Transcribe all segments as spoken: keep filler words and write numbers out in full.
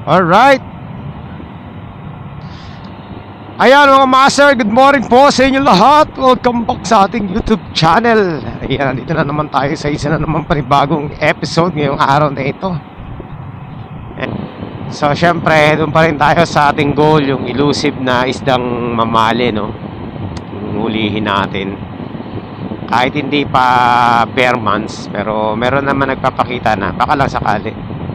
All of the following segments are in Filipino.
Alright. Ayan mga master, good morning po sa inyo lahat. Welcome back sa ating YouTube channel. Ayan, dito na naman tayo sa isa na naman panibagong episode ngayong araw na ito. So syempre, doon pa rin tayo sa ating goal, yung elusive na isdang mamali, no? Yung hulihin natin. Kahit hindi pa bare months, pero meron naman nagpapakita na, baka lang sakali.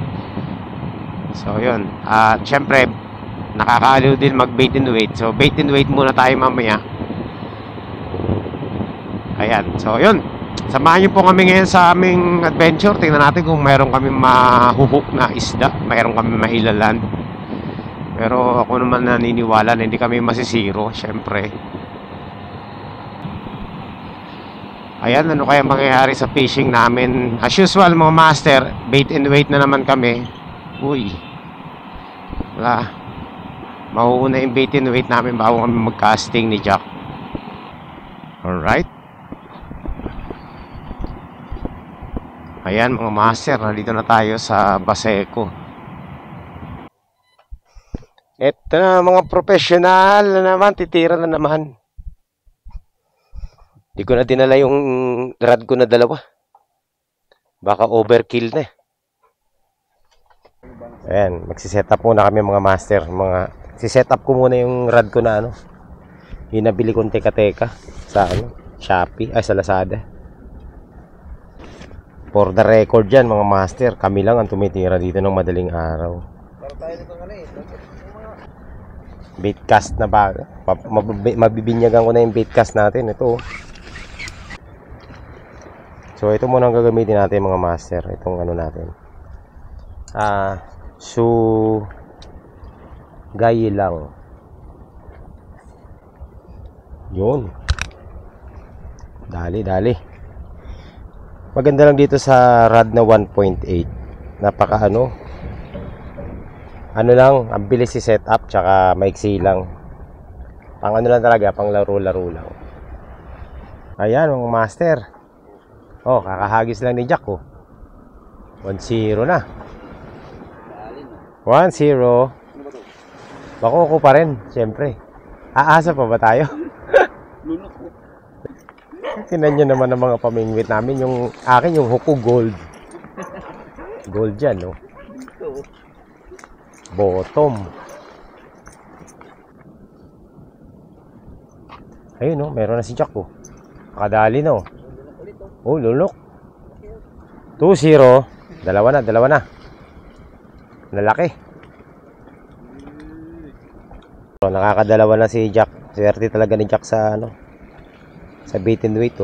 So yun, at uh, syempre nakakaaliw din mag bait and wait. So bait and wait muna tayo mamaya. Ayan, so yun, samahan nyo po kami ngayon sa aming adventure. Tingnan natin kung mayroon kami mahuhook na isda, mayroon kami mailalan. Pero ako naman naniniwala na hindi kami masisiro, syempre. Ayan, ano kaya mangyayari sa fishing namin? As usual mga master, bait and wait na naman kami. Uy, wala, mauuna yung bait and wait namin bago kami mag-casting ni Jack. Alright. Ayan mga master, nandito na tayo sa Baseco. Ito na mga professional na naman, titira na naman. Di ko na dinala yung rod ko na dalawa, baka overkill na. Ayan, magsiset up muna kami mga master. Mga, siset up ko muna yung rod ko na ano, yung nabili kong teka-teka sa ano, Shopee, ay sa Lazada. For the record dyan mga master, kami lang ang tumitira dito ng madaling araw. Baitcast na ba? Mabibinyagan ko na yung baitcast natin. Ito. So ito muna ang gagamitin natin mga master. Itong ano natin, Ah, so gayi lang. Yun. Dali, dali. Maganda lang dito sa rod na one point eight. Napaka ano, ano lang, ang bilis si setup, tsaka maiksi lang. Pang ano lang talaga, pang laro-laro lang. Ayan mga master. Oh, kakahagis lang ni Jack, oh. one zero na. one zero. Bako ko pa rin, siyempre. Aasa pa ba tayo? Tinan nyo naman ang mga pamingwit namin. Yung akin, yung huko gold. Gold dyan, no? Bottom. Ayun, no? Meron na si Jack, oh. Nakadali, no? Oh, lulok. two zero. Dalawa na, dalawa na. Lalaki. So, nakakadalawa na si Jack. Swerte talaga ni Jack sa ano, sa bait and wait, oh.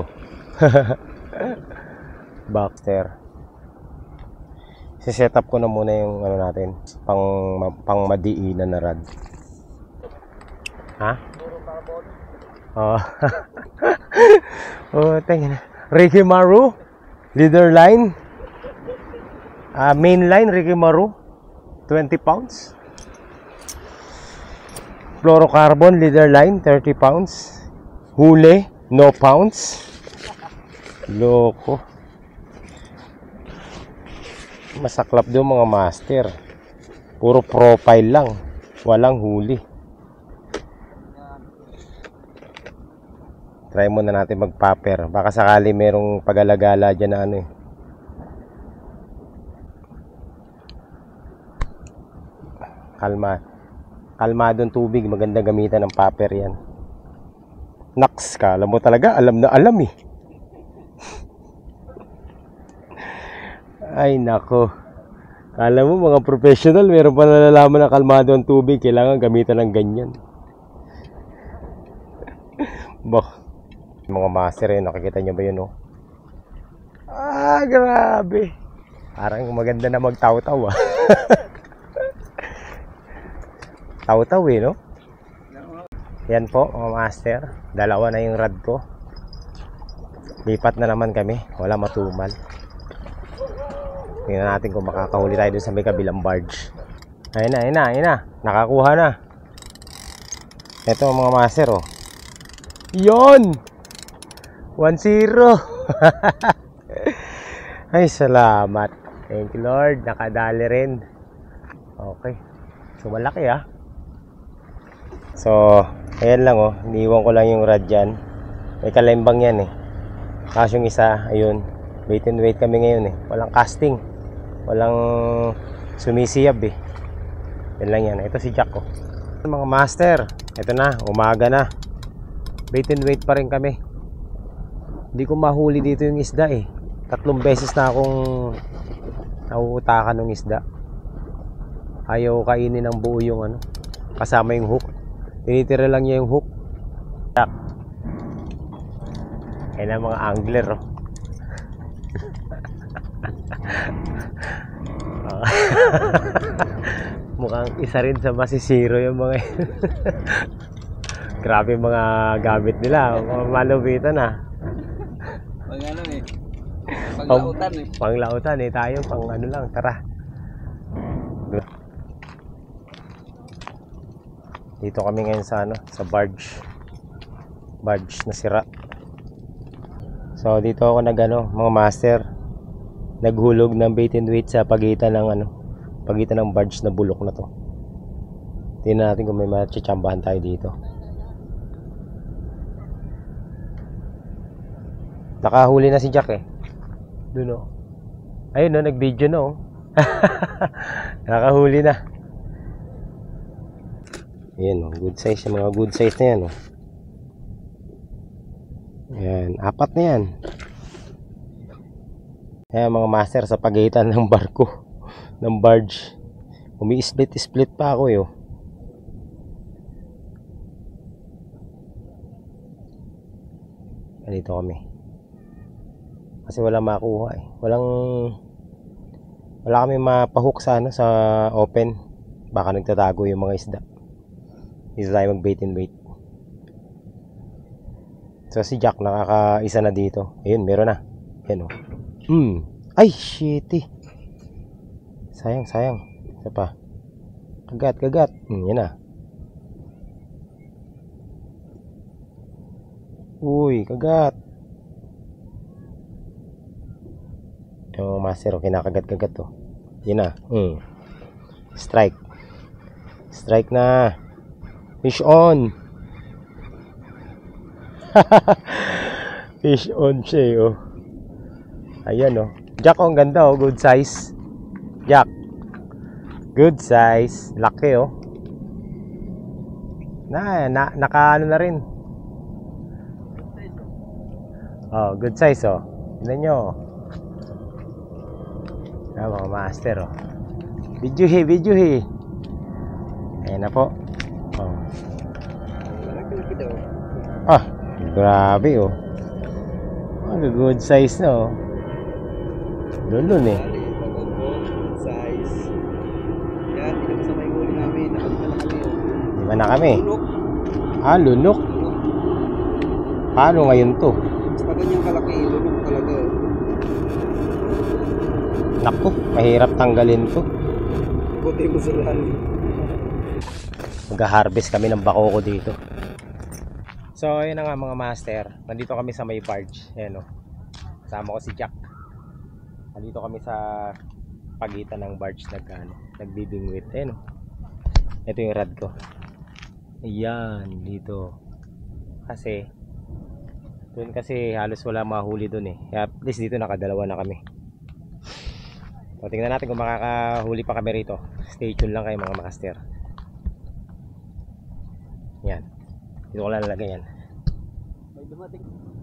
Baxter. Si-set up ko na muna yung ano natin, pang pang madiinan na rod. Ha? Oh. Oh, tingnan. Ricky Maru, leader line. Uh, main line Ricky Maru, twenty pounds. Fluorocarbon leader line, thirty pounds. Huli, no pounds. Loko. Masaklap doon mga master. Puro profile lang, walang huli. Try muna natin mag-popper. Baka sakali merong pag-alagala dyan na ano eh. Kalma. Kalmadong tubig. Maganda gamitan ng popper yan. Naks ka. Alam mo talaga. Alam na alam eh. Ay nako. Kala mo mga professional, meron pa nalalaman na kalmado ang tubig. Kailangan gamitan ng ganyan. Bah. Mga master eh, nakikita nyo ba yun, oh? Ah, grabe. Parang maganda na magtaw-taw, ah. Taw-taw eh, no? Yan po, mga master. Dalawa na yung rod ko. Lipat na naman kami. Wala matumal. Tingnan natin kung makakahuli tayo dun sa may kabilang barge. Ayun na, ayun na, ayun na. Nakakuha na. Ito mga master, oh. Yon! one zero. Ay, salamat. Thank you, Lord. Nakadali rin. Okay. So malaki ah. So ayan lang oh, iniwan ko lang yung rod dyan. May kalembang yan eh. Kaso yung isa, ayun, wait and wait kami ngayon eh. Walang casting, walang sumisiyab eh. Yan lang yan. Ito si Jack oh. Mga master, ito na, umaga na. Wait and wait pa rin kami. Hindi ko mahuli dito yung isda eh. Tatlong beses na akong nauutakan ng isda. Ayaw kainin ng buo yung ano, kasama yung hook. Tinitira lang niya yung hook. Ayan ang mga angler oh. Mukhang isa rin sa masisiro yung mga grabe mga gamit nila. Malupitan ah. Pang ano eh. Panglautan eh. Panglautan eh. Tayo pang ano lang. Tara. Dito kami ngayon sa ano, sa barge. Barge na sira. So dito ako nag ano, mga master. Naghulog ng bait and wait sa pagitan ng ano, pagitan ng barge na bulok na to. Tingnan natin kung may matchambahan tayo dito. Nakahuli na si Jack eh. Doon oh. Ayun no, nag-video na oh. Nakahuli na. Ayan oh, good size, yung mga good size na yan oh. Ayan, apat na yan. Ayan mga master, sa pagitan ng barko, ng barge. Umi-split-split pa ako eh oh. Dito kami. Kasi wala makuha eh. Walang wala kami mapahook sa ano, sa open. Baka nagtatago yung mga isda. Dito tayo mag bait and wait. So si Jack nakakaisa na dito. Ayun, meron na. Yan oh. Hmm. Ay, shit eh. Sayang, sayang. Isa pa. Kagat, kagat. Hmm, yan na. Uy, kagat. Yung master, kinakagat-kagat to. Yan na. Hmm. Strike. Strike na. Fish on. Fish on siya eh, oh. Ayan oh. Jack oh, ang ganda oh. Good size. Jack. Good size. Laki oh. Na, na naka ano na rin. Oh, good size oh. Tignan nyo. Ah, mga master oh. Videohe, videohe. Ayan na po. Oh. Ah, grabe oh. Ang good size na oh. Lulun eh. Good size. Yan, dito sa may huli namin. Nakalimutan na kami oh. Di ba na kami? Lunok. Ah, lunok. Paano ngayon to? Basta ganyan kalaki, lunok talaga oh. Naku, mahirap tanggalin to. Buti mo sila. Mag-harvest kami ng bakoko dito. So ayun na nga mga master. Nandito kami sa may barge. Ayan o. Kasama ko si Jack. Nandito kami sa pagitan ng barge nag, ano, nagbibingwit. Ayan o. Ito yung rod ko. Ayan, dito. Kasi doon kasi halos wala mahuli doon eh. Kaya at least dito nakadalawa na kami. So tingnan natin kung makakahuli pa kami rito. Stay tuned lang kayo mga master. Yan. Dito ko lang lalagay yan. May dumating.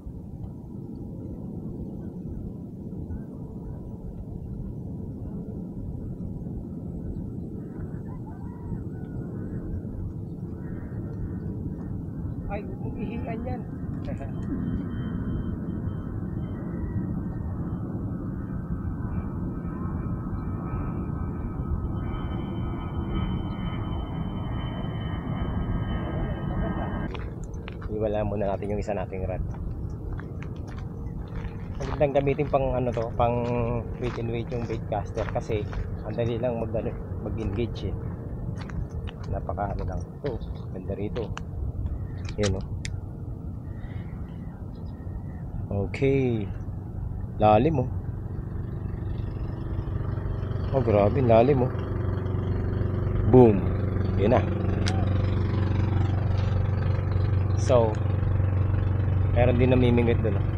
Ay, umihian yan. Iwala muna natin yung isa nating rod. Magandang gamitin pang ano to, pang wait and wait yung bait caster kasi ang dali lang mag ano, mag-engage eh. Napaka ano lang. Oh, ganda rito. Yan oh. Okay. Lalim oh. Oh, grabe lalim oh. Boom. Yun na. So, meron din namimingwit doon. Oh.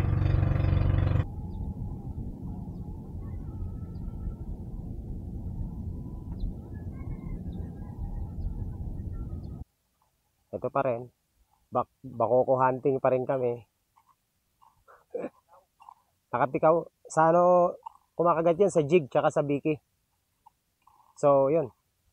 Ito pa rin. Bak bakoko hunting pa rin kami. Nakatikaw sa ano, kumakagat yan sa jig tsaka sa biki. So, yun.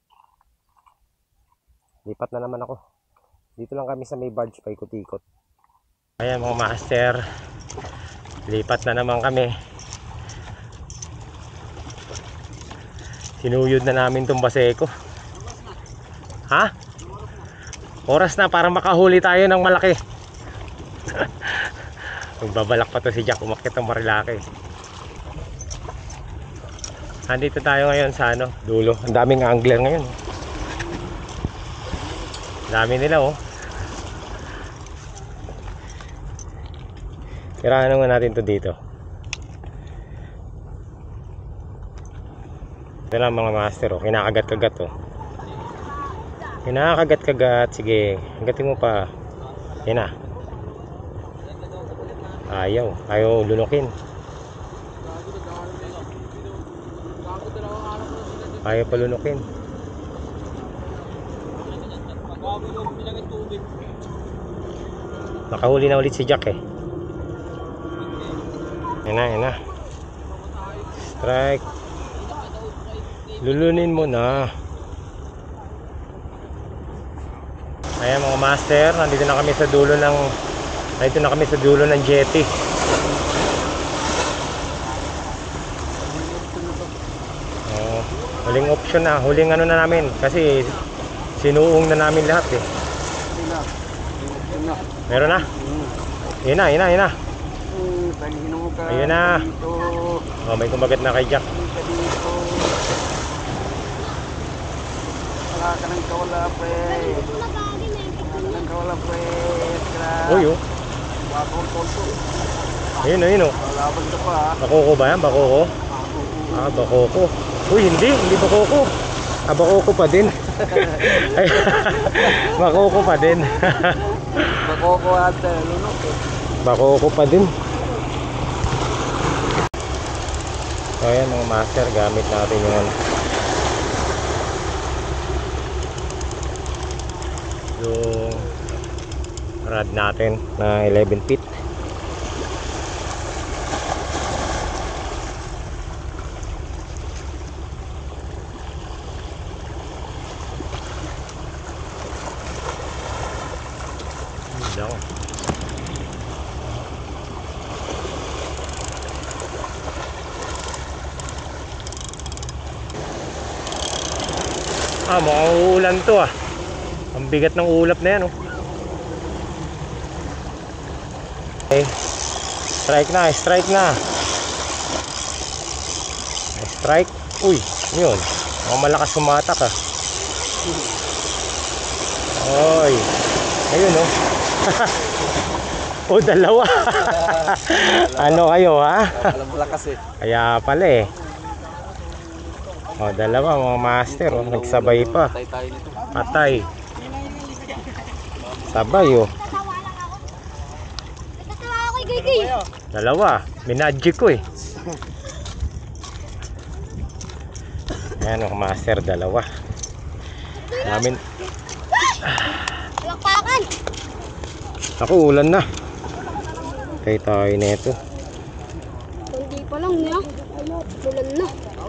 Lipat na naman ako. Dito lang kami sa may barge, paikot-ikot. Ayan mga master. Lipat na naman kami. Sinuyod na namin tong Baseco. Ha? Oras na para makahuli tayo ng malaki. Magbabalak pa to si Jack umakyat ng Marilaki. Nandito tayo ngayon sa ano, dulo. Ang daming angler ngayon. Dami nila oh. Tirahan nga natin to dito. Ito lang mga master oh. Kinakagat-kagat oh. Kinakagat-kagat. Sige, hanggatin mo pa. Yan na. Ayaw. Ayaw lunukin. Ayaw palunukin. Nakahuli na ulit si Jack eh. Yan na, yan na. Strike. Lulunin mo na. Ayan mga master, nandito na kami sa dulo ng nandito na kami sa dulo ng jetty. Oh, huling option na, huling ano na namin kasi sinuong na namin lahat eh. Meron na? Ayun na, ayun na, ayun na. Ayun na. Oh, may kumagat na kay Jack. Wala ka nang kawala, pre. Wala ka nang kawala, pre. Uy, oh. Ayun, ayun, oh. Laban ka pa, ha? Bakoko ba yan? Bakoko? Ah, bakoko. Uy, hindi. Hindi bakoko. Ah, bakoko pa din. Ay, bakoko pa din. Bakoko ate, lunok eh. Bakoko pa din. So ayan mga master, gamit natin yung yung rod natin na eleven feet. Lang. Ah, mukhang uulan to ah. Ang bigat ng ulap na yan oh. Okay. Strike na, strike na. Strike. Uy, yun. Mukhang malakas sumatak ah. Oy. Ayun oh. O dalawa. Ano kayo ha? Alam mo lakas eh. Kaya pala eh. O dalawa mga master oh. Nagsabay pa. Patay tayo nito. Patay. Sabay oh. Dalawa. Minadjik ko eh. Ayan mga master, dalawa. Namin. Lakpakan. Ako ulan na. Kaya tayo nito. Hindi pa lang niya. Ulan na.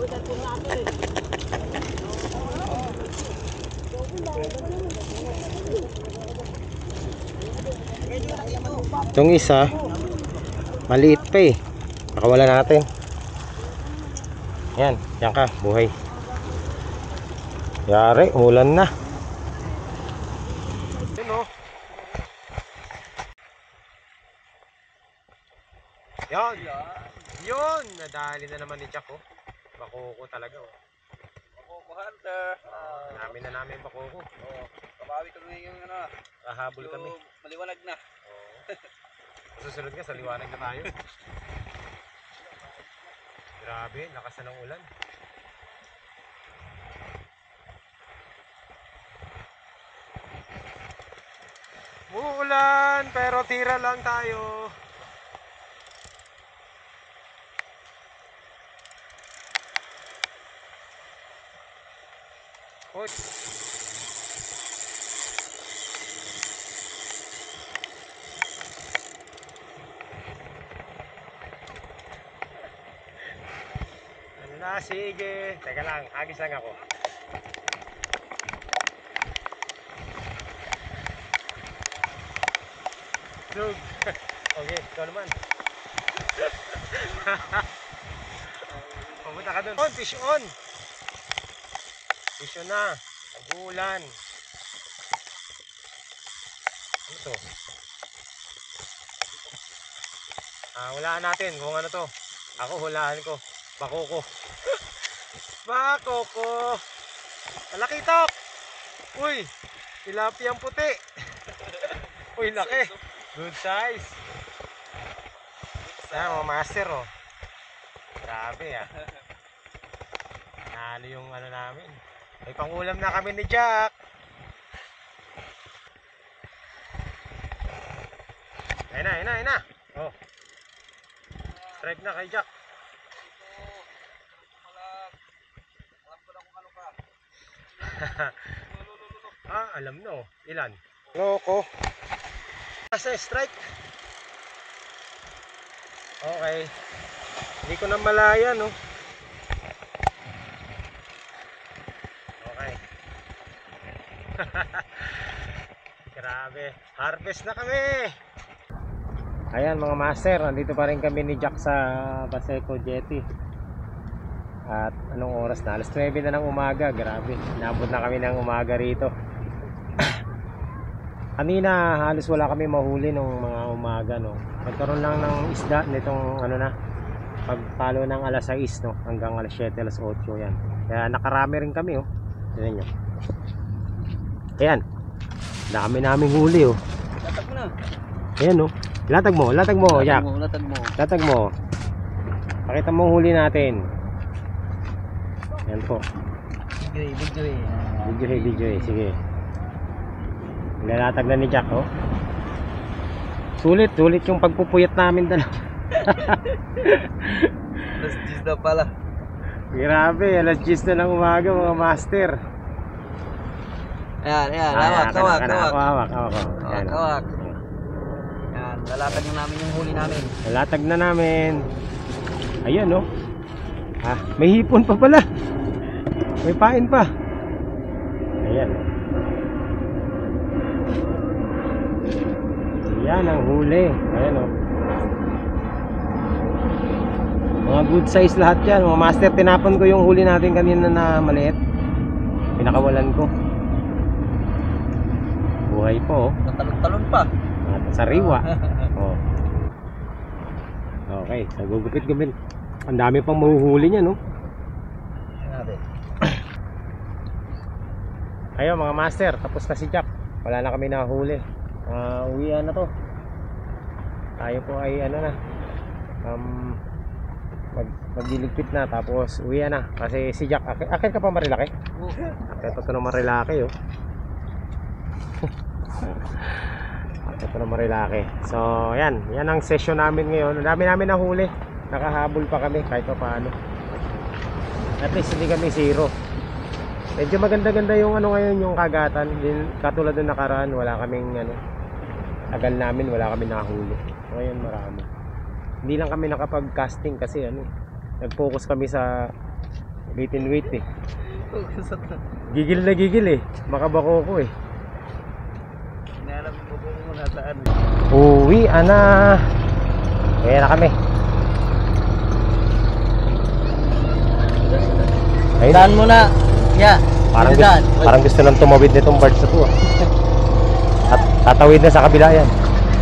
Itong isa maliit pa eh. Pakawala natin. Yan, yan ka, buhay. Yari, ulan na. Yun o. Yan. Yun. Nadali na naman ni Jack oh. Bakoko talaga oh. Bakoko hunter. Uh, namin na namin bakoko. Oh, kabawi kami yung ano. Kahabol kami. Maliwanag na. Oh. Susunod ka sa liwanag na tayo. Grabe, lakas na ng ulan. Uulan, pero tira lang tayo. Uy. Na, sige. Teka lang, agis lang ako. Dug. Okay, ikaw naman. Pumunta ka dun. On, fish on. Fish on na. Nag-uulan. Ano to? Ah, hulaan natin kung ano to. Ako hulaan ko. Bakoko. Bakoko. Malaki tok. Uy, tilapiyang puti. Uy, laki. Good size. Ayan, mga master, oh. Grabe, ah. Nalo yung ano namin. May pangulam na kami ni Jack. Ayun na, ayun na, ayun na. Oh. Strike na kay Jack. Ah, alam no. Ilan? Loko. Nasa strike. Okay. Hindi ko na malaya, no. Okay. Grabe. Harvest na kami. Ayan mga master, nandito pa rin kami ni Jack sa Baseco Jetty. At anong oras na? alas nuwebe na ng umaga. Grabe, inabot na kami ng umaga rito. Kanina halos wala kami mahuli nung mga umaga, no. Nagkaroon lang ng isda nitong ano na, pagpalo ng alas sais, no, hanggang alas siyete, alas otso yan. Kaya nakarami rin kami, oh. Tignan nyo. Ayan, dami naming huli, oh. Latag mo na. Ayan, oh. Latag mo, latag mo, Jack. Latag mo, latag mo. Latag mo. Pakita mo huli natin. Ayan po. Video, video eh. Video eh, video eh. Sige. Nilatag na ni Jack, oh. Sulit, sulit yung pagpupuyat namin dala. alas diyes na pala. Grabe, alas diyes na ng umaga mga master. Ayan, ayan. Ah, Hawak, kana, hawak, kana. hawak. Ako, hawak, hawak. oh. Hawak, Ayan, oh. hawak. Ayan, lalatag na namin yung huli namin. Nilatag na namin. Ayan, oh. Ah, may hipon pa pala. May pain pa. Ayan. Yan ang huli. Ayan, oh. Mga good size lahat yan. Mga master, tinapon ko yung huli natin kanina na maliit. Pinakawalan ko. Buhay po, oh. Natalon-talon pa. At sariwa. Oh. Okay, so gugupit-gupit. Ang dami pang mahuhuli niya, no? Ayan natin. Ayun mga master, tapos na si Jack. Wala na kami nahuli. Uh, uwian na to. Tayo po ay ano na, um, mag, magdiligpit na, tapos uwian na. Kasi si Jack, akit, akit ka pa marilaki? Oh. Akit ito na marilaki, oh. Akit ito na marilaki. So yan, yan ang session namin ngayon. Ang dami namin nahuli. Nakahabol pa kami kahit pa paano. At least hindi kami zero. Medyo maganda-ganda yung ano ngayon, yung kagatan. Din, katulad ng nakaraan, wala kaming ano, tagal namin, wala kami nahuli. Ngayon marami. Hindi lang kami nakapag-casting kasi ano, nag-focus kami sa bait and weight eh. Gigil na gigil eh. Makabako ko eh. Inalam mo kung muna saan. Uwi na. Kaya na kami. Daan mo na. Yeah. Parang, gusto, parang gusto nang tumawid nitong birds na to, ah. At tatawid na sa kabila yan.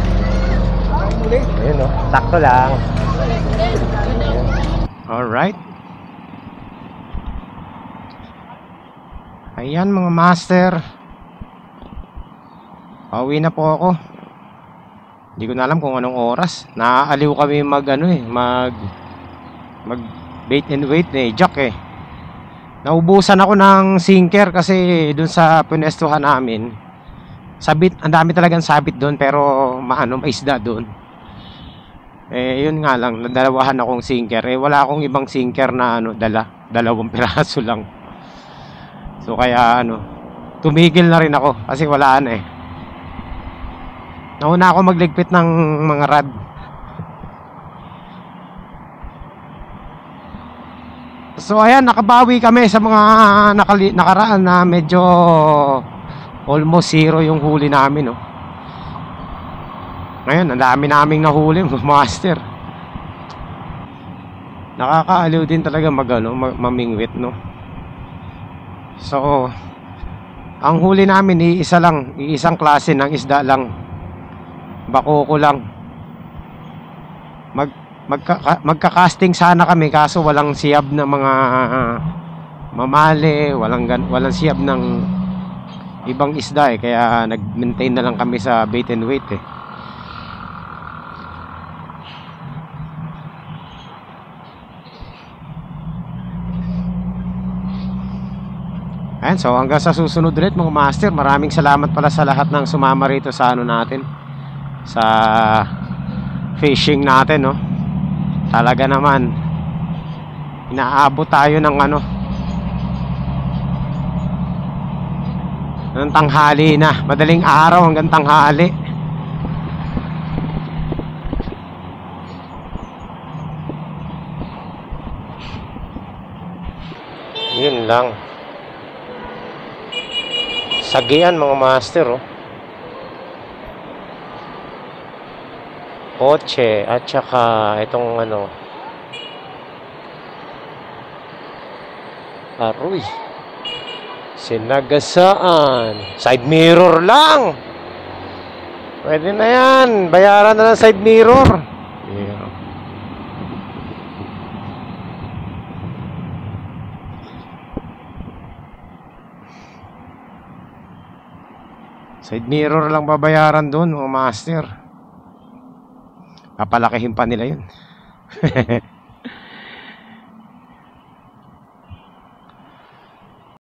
Ayun, no? Sakto lang. Alright. Ayan mga master. Pauwi na po ako. Hindi ko na alam kung anong oras. Naaaliw kami mag ano eh, mag mag bait and wait eh, Jack eh. Naubusan ako ng sinker kasi dun sa pinestuhan namin. sabit, ang dami talagang sabit doon, pero maano, maisda doon. Eh, yun nga lang, nadalawahan akong sinker. Eh, wala akong ibang sinker na ano, dala. Dalawang piraso lang. So, kaya ano, tumigil na rin ako kasi wala na eh. Nauna ako magligpit ng mga rad. So, ayan, nakabawi kami sa mga nakali, nakaraan na medyo almost zero yung huli namin, no. Ngayon, ang dami naming nahuli, master. Nakakaaliw din talaga mag, ano, mamingwit, no. So, ang huli namin, iisa lang, iisang klase ng isda lang. Bakoko lang. Mag, magka, magka-casting sana kami, kaso walang siyab ng mga uh, mamali, walang, walang siyab ng ibang isda eh. Kaya nag-maintain na lang kami sa bait and weight eh. Ayan, so hanggang sa susunod ulit mga master. Maraming salamat pala sa lahat ng sumama rito sa ano natin, sa fishing natin, no. Talaga naman inaabot tayo ng ano, ng tanghali na, madaling araw hanggang tanghali. Yun lang. Sagian mga master, oh. Kotse at saka itong ano, aroy, sinagasaan. Side mirror lang. Pwede na yan. Bayaran na ng side mirror. Yeah. Side mirror lang babayaran doon, mga master. Papalakihin pa nila yun.